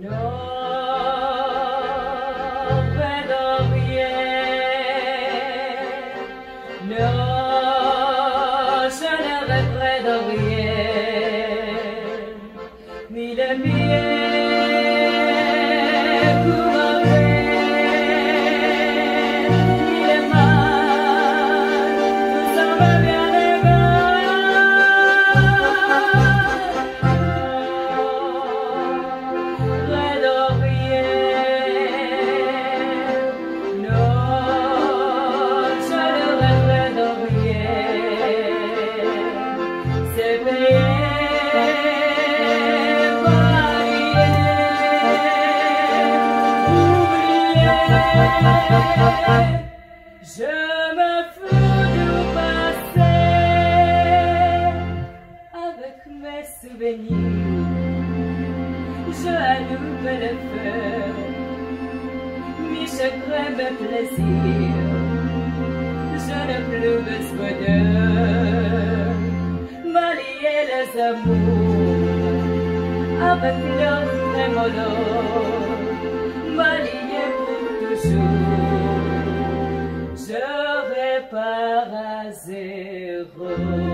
je ne rêverai de rien, ni le bien pour ma peine, ni le mal, tout ça va bien je me fous du passé avec mes souvenirs. Je allume le feu, mes chagrins, mes plaisirs. Je n'ai plus besoin de m'allier les amours avec leur trémolo, m'allier pour toujours. Je repars à zéro.